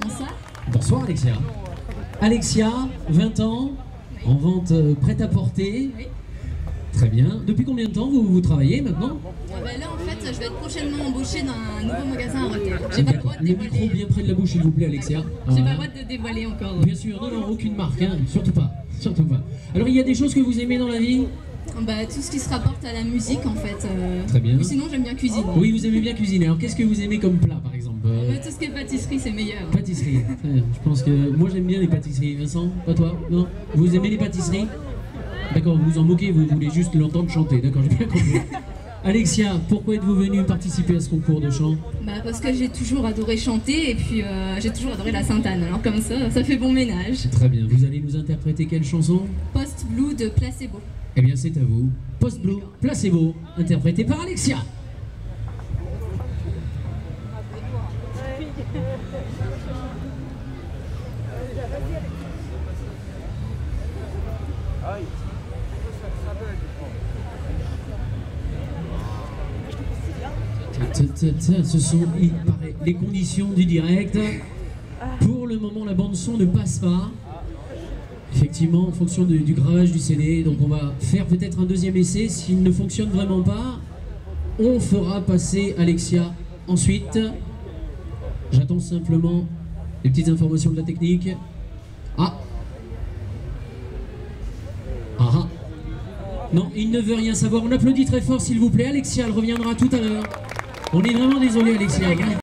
Bonsoir. Bonsoir Alexia. Alexia, 20 ans, en vente prêt-à-porter. Oui. Très bien. Depuis combien de temps vous travaillez maintenant? Là, en fait, je vais être prochainement embauchée dans un nouveau magasin à Rethel. J'ai pas le droit de Le micro dévoiler. bien près de la bouche, s'il vous plaît, Alexia. J'ai pas le droit de dévoiler encore. Bien sûr, non, aucune marque, hein. Surtout pas. Surtout pas. Alors, il y a des choses que vous aimez dans la vie? Tout ce qui se rapporte à la musique, en fait. Très bien. Sinon, j'aime bien cuisiner. Oui, vous aimez bien cuisiner. Alors, qu'est-ce que vous aimez comme plat, par exemple? Tout ce qui est pâtisserie, c'est meilleur. Pâtisserie. Très bien. Je pense que moi, j'aime bien les pâtisseries. Vincent, pas toi? Non? Vous aimez les pâtisseries? D'accord, vous vous en moquez, vous voulez juste l'entendre chanter. D'accord, j'ai bien compris. Alexia, pourquoi êtes-vous venue participer à ce concours de chant? Parce que j'ai toujours adoré chanter et puis j'ai toujours adoré la Sainte-Anne. Alors comme ça fait bon ménage. Très bien. Vous allez nous interpréter quelle chanson? Post Blue de Placebo. Eh bien, c'est à vous. Post Blue, Placebo, interprété par Alexia. Ce sont, il paraît, les conditions du direct. Pour le moment, la bande-son ne passe pas. Effectivement, en fonction du gravage du CD. Donc on va faire peut-être un deuxième essai. S'il ne fonctionne vraiment pas, on fera passer Alexia ensuite. J'attends simplement les petites informations de la technique. Ah. Ah. Non, il ne veut rien savoir. On applaudit très fort, s'il vous plaît. Alexia, elle reviendra tout à l'heure. On est vraiment désolé, Alexia.